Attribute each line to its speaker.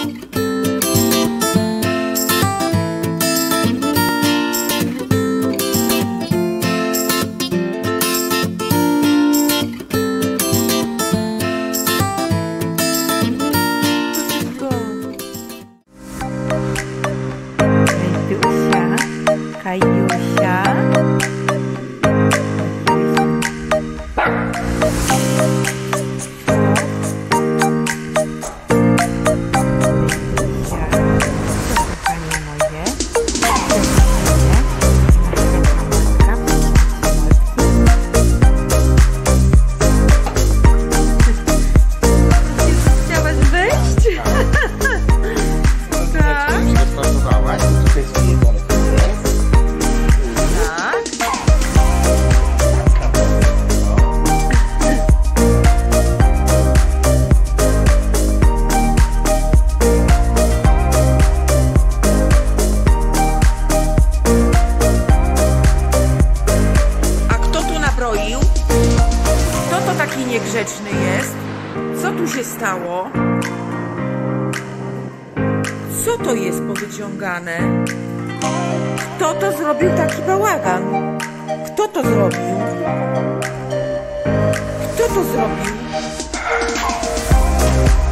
Speaker 1: Kajusia. Chciałaś wejść? Tak. Kto to taki niegrzeczny jest? Co tu się stało? Co to jest powyciągane? Kto to zrobił taki bałagan? Kto to zrobił? Kto to zrobił?